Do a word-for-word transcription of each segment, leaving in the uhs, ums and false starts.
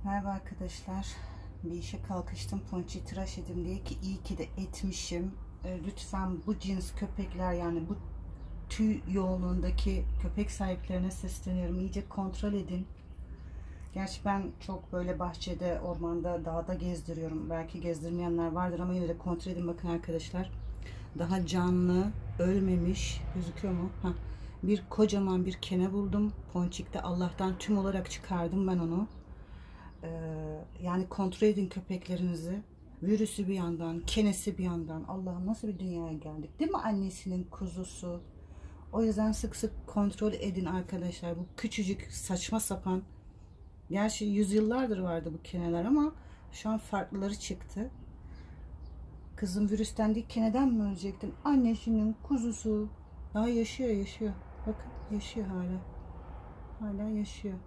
Merhaba arkadaşlar. Bir işe kalkıştım. Ponçiyi tıraş edeyim diye ki iyi ki de etmişim. E, lütfen bu cins köpekler, yani bu tüy yoğunluğundaki köpek sahiplerine sesleniyorum. İyice kontrol edin. Gerçi ben çok böyle bahçede, ormanda, dağda gezdiriyorum. Belki gezdirmeyenler vardır ama yine de kontrol edin. Bakın arkadaşlar. Daha canlı, ölmemiş. Gözüküyor mu? Heh. Bir kocaman bir kene buldum. Ponçik'te Allah'tan tüm olarak çıkardım ben onu. Ee, yani kontrol edin köpeklerinizi. Virüsü bir yandan, kenesi bir yandan. Allah'ım nasıl bir dünyaya geldik, değil mi? Annesinin kuzusu. O yüzden sık sık kontrol edin arkadaşlar. Bu küçücük saçma sapan. Gerçi yüzyıllardır vardı bu keneler ama şu an farklıları çıktı. Kızım virüsten değil keneden mi ölecektin? Annesinin kuzusu. Daha yaşıyor yaşıyor. Bakın yaşıyor hala. Hala yaşıyor.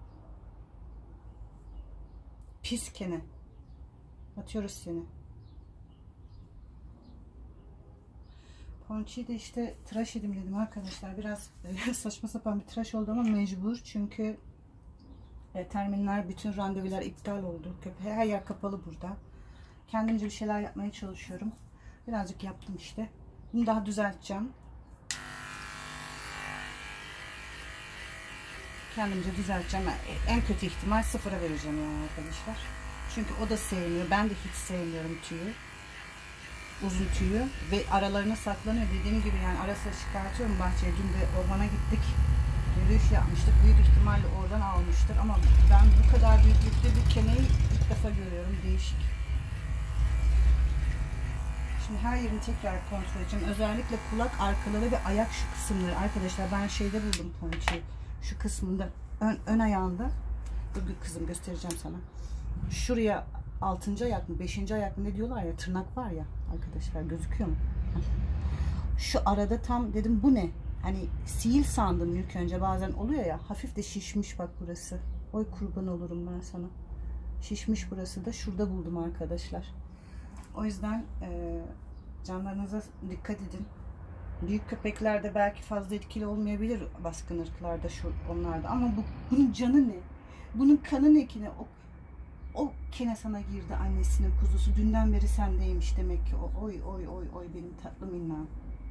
Pis kene. Atıyoruz seni. Ponçiyi de işte tıraş edeyim dedim arkadaşlar. Biraz saçma sapan bir tıraş oldu ama mecbur. Çünkü e, terminler, bütün randevular iptal oldu. Köpeğe her yer kapalı burada. Kendimce bir şeyler yapmaya çalışıyorum. Birazcık yaptım işte. Bunu daha düzelteceğim. Kendimce düzelteceğim. En kötü ihtimal sıfıra vereceğim yani arkadaşlar. Çünkü o da sevmiyor. Ben de hiç sevmiyorum tüyü. Uzun tüyü. Ve aralarına saklanıyor. Dediğim gibi yani ara sıra çıkartıyorum bahçeye. Dün de ormana gittik. Yürüyüş yapmıştık. Büyük ihtimalle oradan almıştır. Ama ben bu kadar büyüklükte bir keneyi ilk defa görüyorum. Değişik. Şimdi her yerini tekrar kontrol edeceğim. Özellikle kulak arkaları ve ayak şu kısımları. Arkadaşlar ben şeyde buldum Ponçiyi. Şu kısmında ön, ön ayağında. Dur kızım göstereceğim sana. Şuraya altıncı ayak mı beşinci ayak mı ne diyorlar ya, tırnak var ya arkadaşlar, gözüküyor mu? Şu arada tam dedim bu ne? Hani sil sandım ilk önce, bazen oluyor ya, hafif de şişmiş bak burası. Oy kurban olurum ben sana. Şişmiş burası da, şurada buldum arkadaşlar. O yüzden e, canlarınıza dikkat edin. Büyük köpeklerde belki fazla etkili olmayabilir baskın ırklarda şu onlarda ama bu, bunun canı ne? Bunun kanı ne ki ne? O, o kene sana girdi, annesinin kuzusu. Dünden beri sendeymiş demek ki. O, oy oy oy oy benim tatlı minnam.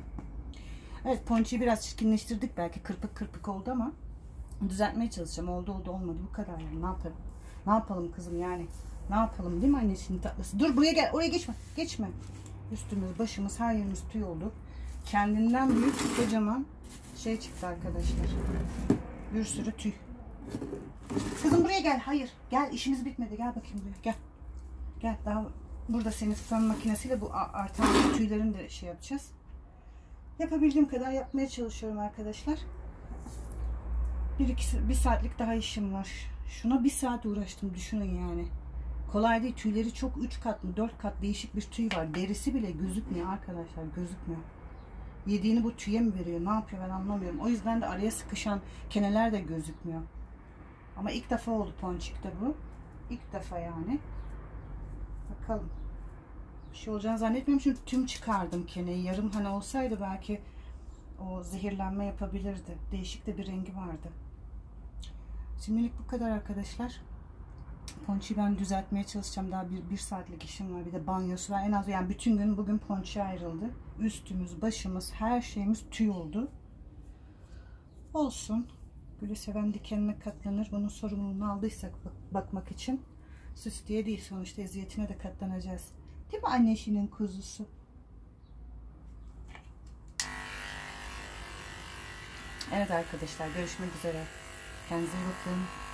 Evet, Ponçiyi biraz çirkinleştirdik, belki kırpık kırpık oldu ama düzeltmeye çalışacağım. Oldu oldu olmadı, bu kadar yani. Ne yapalım? Ne yapalım kızım yani? Ne yapalım, değil mi annesinin tatlısı? Dur buraya gel, oraya geçme. Geçme. Üstümüz, başımız, her yerimiz tüy oldu. Kendinden büyük kocaman şey çıktı arkadaşlar. Bir sürü tüy. Kızım buraya gel. Hayır. Gel, işimiz bitmedi. Gel bakayım buraya. Gel. Gel. Daha burada senin fön makinesiyle bu artan tüylerini de şey yapacağız. Yapabildiğim kadar yapmaya çalışıyorum arkadaşlar. Bir, iki, bir saatlik daha işim var. Şuna bir saat uğraştım. Düşünün yani. Kolay değil. Tüyleri çok, üç kat mı dört kat değişik bir tüy var. Derisi bile gözükmüyor arkadaşlar. Gözükmüyor. Yediğini bu tüye mi veriyor? Ne yapıyor ben anlamıyorum. O yüzden de araya sıkışan keneler de gözükmüyor. Ama ilk defa oldu Ponçik'te bu. İlk defa yani. Bakalım. Bir şey olacağını zannetmiyorum çünkü tüm çıkardım keneyi. Yarım hani olsaydı belki o zehirlenme yapabilirdi. Değişik de bir rengi vardı. Şimdilik bu kadar arkadaşlar. Ponçiyi ben düzeltmeye çalışacağım. Daha bir, bir saatlik işim var. Bir de banyosu var. En az yani bütün gün bugün Ponçiye ayrıldı. Üstümüz, başımız, her şeyimiz tüy oldu. Olsun. Gülü seven dikenine katlanır. Bunun sorumluluğunu aldıysak bak, bakmak için. Süs diye değil. Sonuçta eziyetine de katlanacağız. Değil mi annesinin kuzusu? Evet arkadaşlar, görüşmek üzere. Kendinize iyi bakın.